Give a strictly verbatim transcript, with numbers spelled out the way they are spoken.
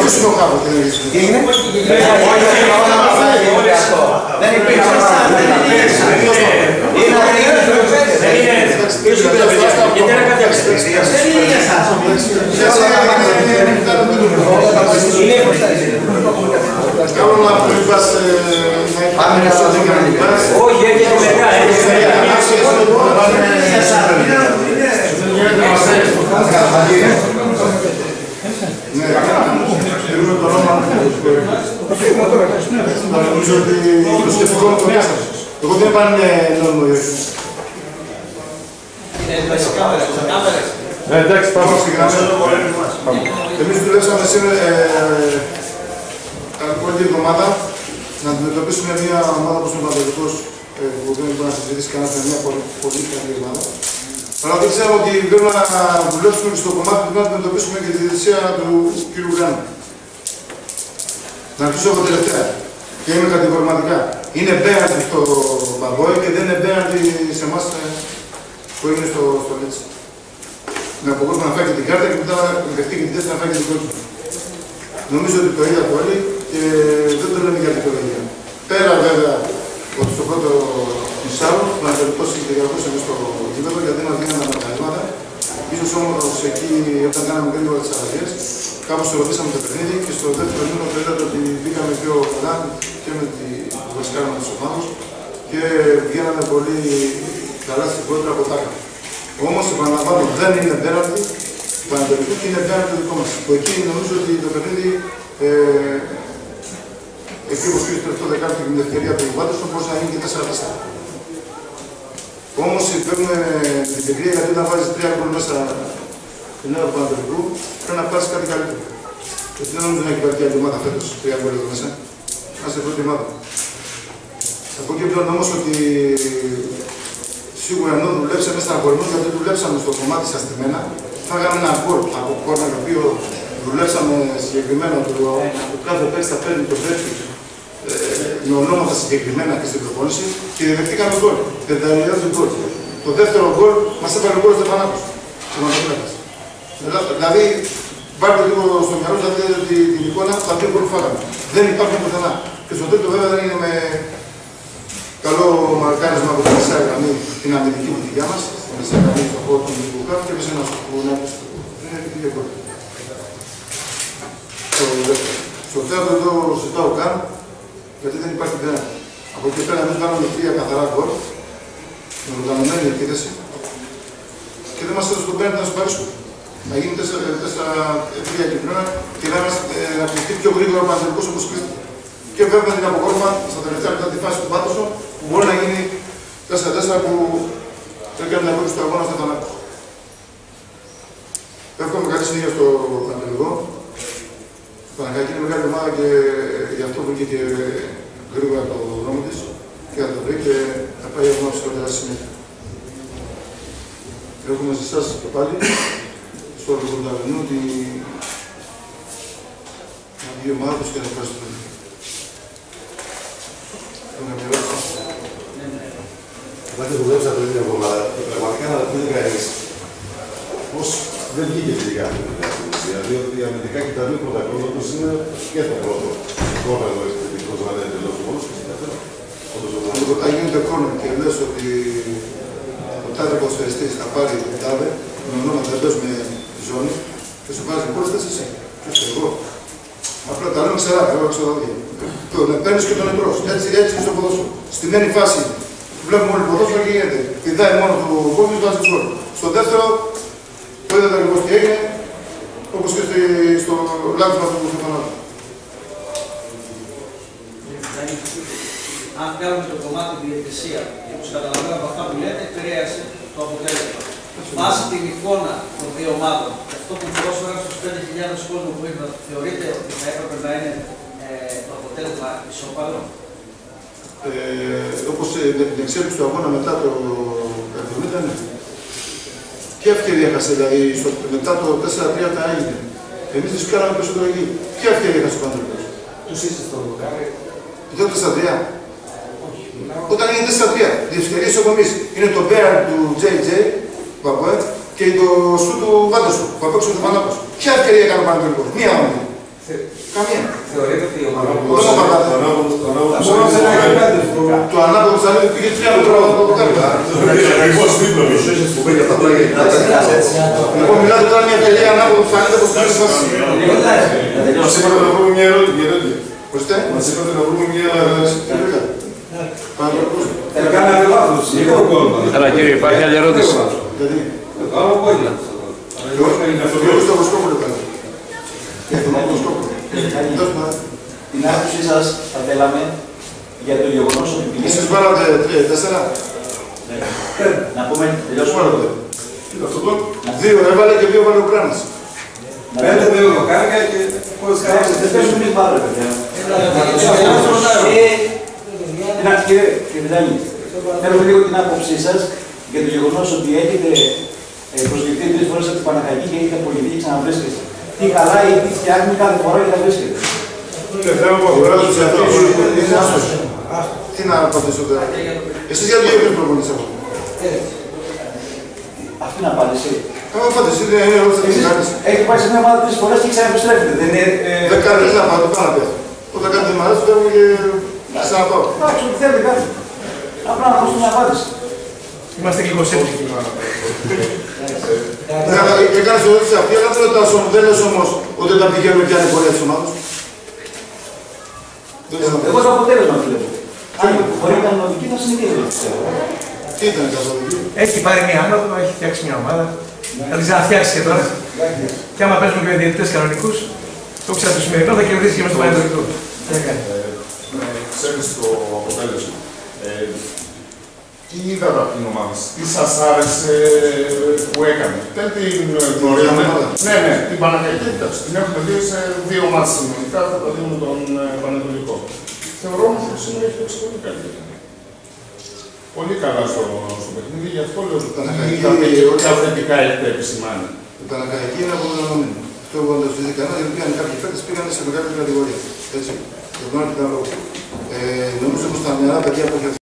βοηθήσουμε ο Χάβο. Τι είναι? Δεν υπήρξε. Γιατί είναι κάποια εξαιρετικά. Δεν είναι για εσάς. Κάνω να μην πας να πας. Όχι, έρχεται μετά. Ναι, θέλουμε το όνομα. Νομίζω ότι το σκεφτικό είναι το μέσα. Εγώ δεν πάνε νόμιμο ιδιαίτερο. Ναι, εντάξει, πάμε. Εμείς δουλέψαμε σήμερα όλη την εβδομάδα να αντιμετωπίσουμε μια ομάδα όπως είναι ο Πανατολικός που δεν μπορεί να συζητήσει κανένα, μια πολύ καλή ομάδα. Αλλά δεν ξέρω ότι πρέπει να δουλέψουμε στο κομμάτι που να αντιμετωπίσουμε και τη διαιτησία του κ. Γκάνου. Να αρχίσω από τελευταία και είμαι κατηγορηματικά. Είναι μπέναντι στο Μπαμπόι και δεν είναι μπέναντι σε εμάς που είναι στο Λέτσι. Να αποκόσμω να φάει και την κάρτα και μετά να δεχτεί και την τέσσερα να φάει και την κόκκινη. Νομίζω ότι το είδατε όλοι και δεν το λέμε για δικαιολογία. Πέρα βέβαια ότι στο πρώτο μισάρο ο Πανατολικός συγκεκριμένος εμείς στο γήπεδο γιατί μας δίνανε αποτελέσματα. Ίσως όμως εκεί όταν κάναμε γρήγορα τις αλλαγές, κάπως ρωτήσαμε το παιχνίδι και στο δεύτερο μήνυμα το είδατε ότι μπήκαμε πιο καλά και με τη βασικάρα της ομάδας και βγαίναμε πολύ καλά στην πρώτη από τάκα. Όμως επαναλαμβάνω δεν είναι πέραντι του Πανατολικού και είναι πέραντι το δικό μας. Που εκεί νομίζω ότι το παιχνίδι ε, εκεί όπως πήγε στο τελευταίο δεκάλεπτο και με την ευκαιρία του Βάντος μπορούσε να γίνει και τέσσερα τέσσερα. Όμως παίρνουμε την πικρία γιατί όταν βάζεις τρία γκολ μέσα στην έδρα του Πανατολικού πρέπει να πάρεις κάτι καλύτερο. Γιατί δεν νομίζω να έχει υπάρχει άλλη ομάδα φέτος τρία γκολ εδώ μέσα. Είμαστε πρώτη ομάδα. Από εκεί πλέον όμως ότι σίγουρα ενώ δουλέψαμε στα αγωνία γιατί δουλέψαμε στο κομμάτι σας στημένα, φάγαμε ένα γκολ από κόρνερ το οποίο δουλέψαμε συγκεκριμένα το κάθε παίκτη θα παίρνει το δεύτερο με ονόματα συγκεκριμένα και στην προπόνηση και δεχτήκαμε γκολ. Δεδαλειάζει γκολ. Το δεύτερο γκολ μας έβαλε γκολ στο Πανάκος. Δηλαδή, πάρτε λίγο στο μυαλό σας την εικόνα τα δύο γκολ φάγαμε. Δεν υπάρχουν πουθενά. Και στο τρίτο βέβαια δεν είναι με καλό μαρκάρισμα από τη μεσαία γραμμή την αμυντική μου δικιά μας. Στη μεσαία γραμμή στον χώρο του Νίκου Κάφη και εμείς ένας που να πει είναι και γκολ. Στο θέατρο εδώ ζητάω καν γιατί δεν υπάρχει πέρα. Από εκεί πέρα εμείς κάναμε τρία καθαρά γκολ με οργανωμένη επίθεση και δεν μας έδωσε τον πέναντι να σπαρίσουμε. Να γίνει τέσσερα τρία κυπρινά και να, ε, να κλειστεί πιο γρήγορα ο Πανατολικός όπως κλείστηκε. Και βέβαια την αποκόρμα στα τελευταία μετά τη φάση του Πάτωσο που μπορεί να γίνει τέσσερα τέσσερα που έκανε να βγει στο αγώνα στο Θανάτου. Εύχομαι καλή συνέχεια στο Πανατολικό. Η Παναγιακή είναι μεγάλη ομάδα και γι' αυτό βγήκε και γρήγορα το δρόμο της και θα το βρει και θα πάει ακόμα ψηλότερα στη συνέχεια. Έχουμε σε εσάς και πάλι στο όργο του Ταβενού ότι να βγει η ομάδα τους και να ευχαριστούμε. Όταν και δουλέψατε την εβδομάδα, πραγματικά να το πείτε κανείς πώς δεν βγήκε τελικά αυτή την διαδικασία, διότι αμυντικά και τα δύο πρώτα κρόνα τους είναι και το πρώτο. Κόρνα εδώ έχετε επιτυχώς να είναι εντελώς μόνος και στην δεύτερα. Όταν γίνεται κόρνα και λες ότι ο τάδε ποδοσφαιριστής θα πάρει την τάδε, με ονόματα εντός με ζώνη και σου βάζει πόλες θες εσύ. Και είσαι εγώ. Απλά τα λέμε ξερά, εγώ ξέρω δει. Τον παίρνεις και τον εμπρός. Έτσι, έτσι στο ποδόσφαιρο. Στη μένη φάση βλέπουμε όλοι ποδόσφαιρο και γίνεται. Πηδάει μόνο του κόβει, βάζει γκολ. Στο δεύτερο, το είδατε ακριβώς τι έγινε, όπως και στο λάθος του Στεφανάτου. Αν κάνουμε το κομμάτι τη διαιτησία, όπως καταλαβαίνω από αυτά που λέτε, επηρέασε το αποτέλεσμα. Βάσει την εικόνα των δύο ομάδων, αυτό που πρόσφεραν στους πέντε χιλιάδες κόσμου που ήρθαν, θεωρείτε ότι θα έπρεπε να είναι ε, το αποτέλεσμα ισόπαλο. Ε, όπως με την εξέλιξη του αγώνα μετά το εβδομήντα, ναι. Ποια ευκαιρία έχασε, δηλαδή στο, μετά το τέσσερα τρία τα έγινε. Εμείς τους κάναμε περισσότερο εκεί. Ποια ευκαιρία έχασε ο Πανατολικός. Τους είσαι στο δοκάρι. Το τέσσερα τρία. Όταν είναι τέσσερα τρία, οι ευκαιρίες έχουμε εμείς. Είναι το μπέραν του τζέι τζέι, Παπουέτ, και το σου του Βάντεσου, που απέξω του Πανάκος. Ποια ευκαιρία έκανε ο Πανατολικός. Μία μόνο. Καμία. Θεωρείτε ότι ο Πώς θα πατάτε. Μόνο σε ένα εκατομμύριο. Το ανάποδο ψαλίδι πήγε τρία λεπτά από το κάρτα. Ακριβώς δίπλα μου. Που πήγε αυτά τα Λοιπόν, μιλάτε τώρα μια εταιρεία ανάποδο ψαλίδι από την σας. Μας είπατε να βρούμε μια ερώτηση. Ορίστε. Μας είπατε να βρούμε μια ερώτηση. Θα κάνατε λάθος. Έλα κύριε, υπάρχει άλλη ερώτηση. Γιατί. Άλλο πόδια. Το στο Βοσκόπουλο κάνει. Και τον Βοσκόπουλο. Την άποψή σας θα θέλαμε για το γεγονός ότι πηγαίνει. Εσείς βάλατε τρία, τέσσερα. Να πούμε, τελειώσουμε. Δύο έβαλε και δύο βάλε ο Κράνας. Πέντε δύο δοκάρια και πώς Εντάξει, δεν κάνετε. παίζουμε εμείς πάρα παιδιά. Να, κύριε Κυριδάνη, θέλουμε λίγο την άποψή σας για το γεγονός ότι έχετε προσβληθεί τρεις φορές από την Παναχαϊκή και έχετε απολυθεί και ξαναβρίσκεστε. Τι χαλάει, τι φτιάχνει κάθε φορά και θα βρίσκεται. Είναι θέμα που αφορά τους εαυτούς είναι άστος. Τι να απαντήσω τώρα. Εσείς γιατί έχετε προπονήσεις αυτό. Αυτή είναι απάντηση. Αν απαντήσει δεν είναι ερώτηση να την κάνεις. Έχει πάει σε μια ομάδα τρεις φορές και ξαναεπιστρέφεται. Δεν είναι. Δεν κάνεις να πάω, το πάω να πέφτω. Όταν κάτι δεν μ' αρέσει, φεύγω και ξαναπάω. Εντάξει, ό,τι θέλετε κάτι. Απλά να δώσουμε μια απάντηση. Είμαστε λίγο σύνδεσμοι. Έκανες ερώτηση αυτή, αλλά δεν ρωτάς όμως, δεν λες όμως ότι όταν πηγαίνουμε και άλλη πορεία της ομάδας. Εγώ το αποτέλεσμα βλέπω. Αν η πορεία ήταν λογική, θα συνεχίσει. Τι ήταν η καθοδική. Έχει πάρει μια άνοδο, έχει φτιάξει μια ομάδα. Θα την ξαναφτιάξει και τώρα. Και άμα παίζουμε και με διαιτητές κανονικούς, το ξέρω το σημερινό θα κερδίσει και μες στο πανετολικό. Τι θα κάνει. Ξέρεις το αποτέλεσμα. Ε, Τι είδατε από την ομάδα σας, τι σας άρεσε που έκανε. Δεν την γνωρίζαμε. Ναι, ναι, την Παναχαϊκή, εντάξει, την έχουμε δει σε δύο μάτς συνολικά, θα τα δούμε τον Πανετολικό. Θεωρώ όμως ότι σήμερα έχει παίξει πολύ καλύτερα. Πολύ καλά στο, στο παιχνίδι, γι' αυτό λέω ότι είδατε και όποια θετικά έχετε επισημάνει. Η Παναχαϊκή είναι αποδεδομένη. Αυτό που δεν το κανένα, γιατί πήγαν κάποιοι παίκτες πήγαν σε μεγάλη κατηγορία. Έτσι. Για τον άλλο λόγο. Ε, νομίζω πως τα νεαρά παιδιά που